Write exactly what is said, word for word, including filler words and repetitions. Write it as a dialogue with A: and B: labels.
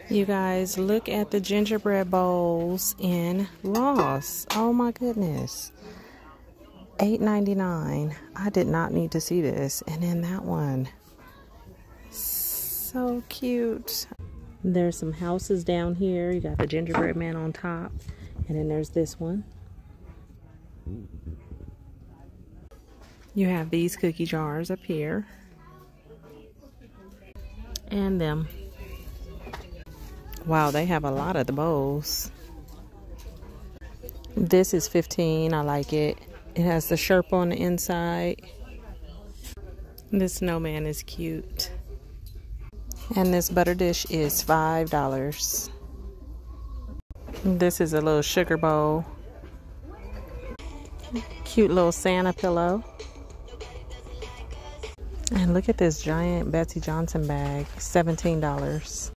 A: You guys, look at the gingerbread bowls in Ross. Oh my goodness. eight ninety-nine. I did not need to see this. And then that one. So cute. There's some houses down here. You got the gingerbread man on top. And then there's this one. You have these cookie jars up here. And them. Wow, they have a lot of the bowls. This is fifteen. I like it. It has the Sherpa on the inside. This snowman is cute. And this butter dish is five dollars. This is a little sugar bowl. Cute little Santa pillow. And look at this giant Betsey Johnson bag, seventeen dollars.